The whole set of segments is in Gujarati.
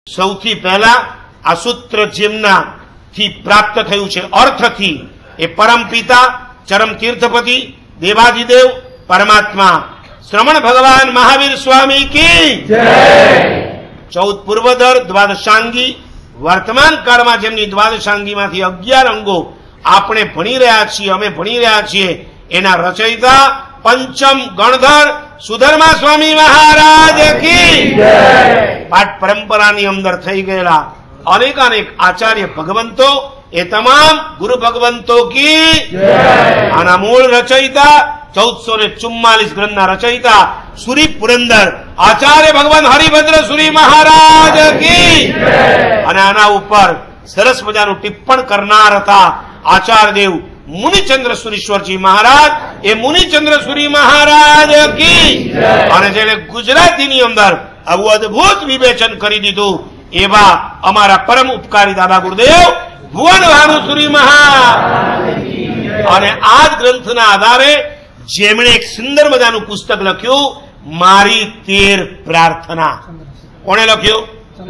સૌથી પહેલા આ સૂત્ર જેમનાથી પ્રાપ્ત થયું છે અર્થથી એ પરમ પિતા ચરમ તીર્થપતિ દેવાધિદેવ પરમાત્મા શ્રમણ ભગવાન મહાવીર સ્વામી કી જય। 14 પૂર્વધર દ્વાદશાંગી વર્તમાન કાળમાં જેમની દ્વાદશાંગીમાંથી 11 અંગો આપણે ભણી રહ્યા છીએ, અમે ભણી રહ્યા છીએ, એના રચયિતા પંચમ ગણધર સુધર્મા સ્વામી મહારાજ કી જય। પાઠ પરંપરાની અંદર થઈ ગયેલા અનેકાનેક આચાર્ય ભગવંતો એ તમામ ગુરુ ભગવંતો કી જય। આના મૂળ રચયિતા 1444 ગ્રંથના રચયિતા સુરી પુરંદર આચાર્ય ભગવાન હરિભદ્ર સુરી મહારાજ કી જય। અને આના ઉપર સરસ મજાનું ટિપ્પણ કરનાર હતા આચાર્ય દેવ મુનિચંદ્ર સુરીશ્વરજી મહારાજ, એ મુનિચંદ્ર સુરી મહારાજ કી જય। અને જેને ગુજરાતીની અંદર આવું અદભુત વિવેચન કરી દીધું એવા અમારા પરમ ઉપકારી દાદા ગુરુદેવ ભુવન ભાનુસુરી મહારાજ। અને આ જ ગ્રંથના આધારે જેમણે એક સુંદર મજાનું પુસ્તક લખ્યું મારી 13 પ્રાર્થના। કોણે લખ્યું?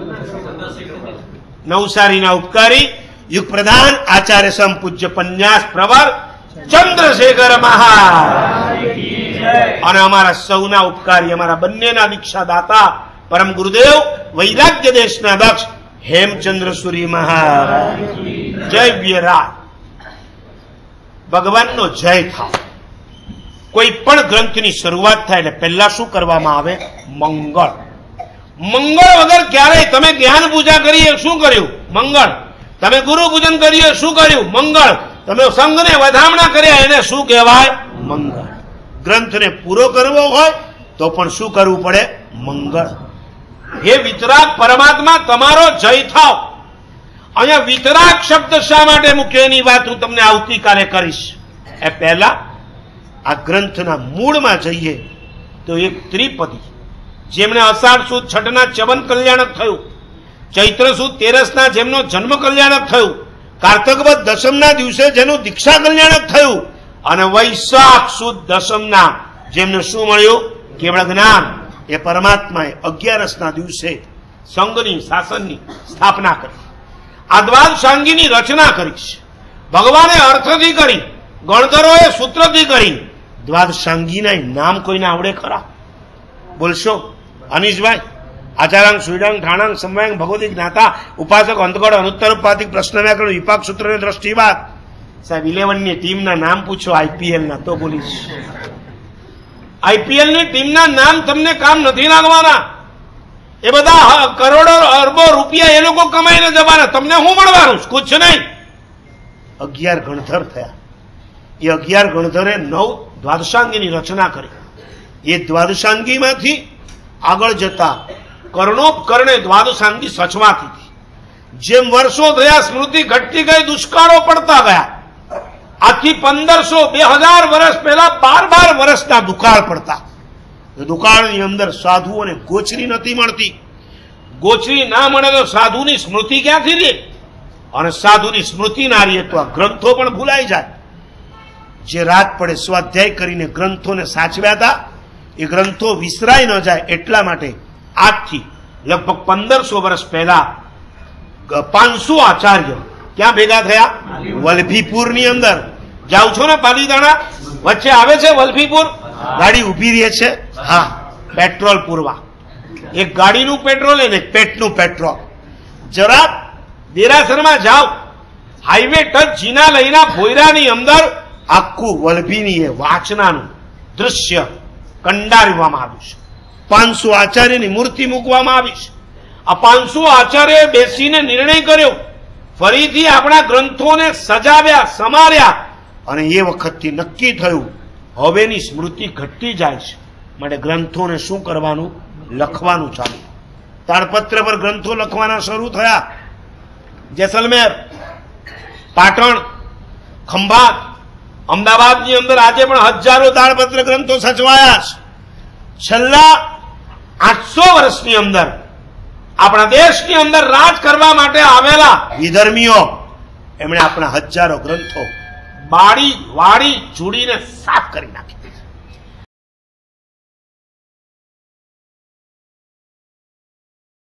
નવસારીના ઉપકારી યુગ પ્રધાન આચાર્ય સમ પૂજ્ય પન્યાસ પ્રવર ચંદ્રશેખર મહારાજ। અને અમારા સૌના ઉપકારી અમારા બંનેના દીક્ષા દાતા પરમ ગુરુદેવ વૈરાગ્ય દેશના દક્ષ હેમચંદ્ર સુરી મહારાજ। જય વિરાટ ભગવાનનો જય થાવ। કોઈ પણ ગ્રંથની શરૂઆત થાય એટલે પહેલા શું કરવામાં આવે? મંગળ। મંગળ વગર ક્યારેય તમે જ્ઞાન પૂજા કરીએ શું કર્યું? મંગળ। તમે ગુરુ પૂજન કરીએ શું કર્યું? મંગળ। તમે સંઘને વધામણા કર્યા એને શું કહેવાય? મંગળ। ગ્રંથને પૂરો કરવો હોય તો પણ શું કરવું પડે? મંગળ। હે વિતરાગ પરમાત્મા તમારો જય થાવ। અહીંયા વિતરાગ શબ્દ શા માટે મૂક્યો એની વાત હું તમને આવતીકાલે કરીશ। એ પહેલા આ ગ્રંથના મૂળમાં જઈએ તો એક ત્રિપદી જેમણે અષાઢ સુદ છઠના ચવન કલ્યાણક થયું, ચૈત્ર સુદ તેરસના જેમનો જન્મ કલ્યાણક થયું, કાર્તક વદ દશમના દિવસે જેનું દીક્ષા કલ્યાણક થયું, અને વૈશાખ સુદ દશમના જેમને શું મળ્યું? કેવળ જ્ઞાન। એ પરમાત્માએ 11ના દિવસે સંઘની શાસનની સ્થાપના કરી, આ દ્વાદશાંગીની રચના કરી છે। ભગવાને અર્થથી કરી, ગણધરોએ સૂત્રથી કરી। દ્વાદશાંગીના નામ કોઈને આવડે ખરા? બોલશો અનીશભાઈ? આચારાંગ સુઈડાંગ ઠાણાંગ સમયાંગ ભગવતી જ્ઞાતા ઉપાસક અંતગઢ અનુત્તર ઉપાધિક પ્રશ્ન વ્યાકરણ વિપાક સૂત્રની દ્રષ્ટિવાદ। સાહેબ 11ની ટીમના નામ પૂછો આઈપીએલના તો બોલીશ। આઈપીએલની ટીમના નામ તમને કામ નથી લાગવાના। એ બધા કરોડો અરબો રૂપિયા એ લોકો કમાઈને જવાના, તમને શું મળવાનું? કુછ નહીં। 11 ગણધર થયા। એ 11 ગણધરે 9 દ્વાદશાંગીની રચના કરી। એ દ્વાદશાંગીમાંથી આગળ જતા કર્ણોપકરણે દ્વાદશાંગી સચવાતી હતી। જેમ વર્ષો થયા સ્મૃતિ ઘટતી ગઈ, દુષ્કાળો પડતા ગયા। આથી 1500 2000 વર્ષ પહેલા 12 વર્ષના દુકાળ પડતા। દુકાળની અંદર સાધુઓને ગોચરી નથી મળતી। ગોચરી ના મળે તો સાધુની સ્મૃતિ ક્યાંથી લે? અને સાધુની સ્મૃતિ ના રહે તો આ ગ્રંથો પણ ભૂલાઈ જાય। જે રાત પડે સ્વાધ્યાય કરીને ગ્રંથોને સાચવ્યા હતા એ ગ્રંથો વિસરાઈ ન જાય એટલા માટે આજથી લગભગ 1500 વર્ષ પહેલા 500 આચાર્ય ક્યાં ભેગા થયા? વલભીપુરની અંદર। જાવ છો ને પાલીતાણા વચ્ચે આવે છે વલભીપુર, ગાડી ઉભી રહે છે, હા, પેટ્રોલ પૂરવા। એક ગાડીનું પેટ્રોલ અને પેટનું પેટ્રોલ। જરા દેરાસરમાં જાઓ, હાઈવે ટચ જીના લઈના ભોયરાની અંદર આખું વલભીની એ વાચનાનું દૃશ્ય કંડારવામાં આવ્યું છે। 500 આચાર્યની મૂર્તિ મૂકવામાં આવી છે। આ 500 આચાર્યએ બેસીને નિર્ણય કર્યો, ફરીથી આપણા ગ્રંથોને સજાવ્યા, સમાર્યા, અને એ વખતથી નક્કી થયું હવેની સ્મૃતિ ઘટતી જાય છે, માટે ગ્રંથોને શું કરવાનું? લખવાનું ચાલુ। તાડપત્ર પર ગ્રંથો લખવાના શરૂ થયા। જેસલમેર, પાટણ, ખંભાત, અમદાવાદની અંદર આજે પણ હજારો તાડપત્ર ગ્રંથો સચવાયા છે। છેલ્લા 800 વર્ષની અંદર આપણા દેશની અંદર રાજ કરવા માટે આવેલા વિધર્મીઓ એમણે આપણા હજારો ગ્રંથો બાળી વાળી જોડીને સાફ કરી નાખ્યા।